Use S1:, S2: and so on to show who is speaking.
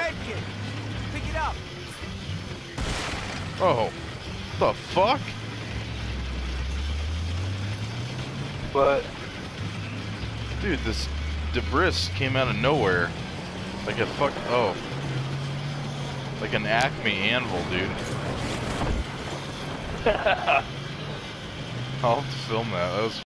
S1: medkit. Pick it up.
S2: Oh, the fuck?
S3: But
S2: Dude, this debris came out of nowhere. Like a like an Acme anvil, dude. I'll have to film that. That was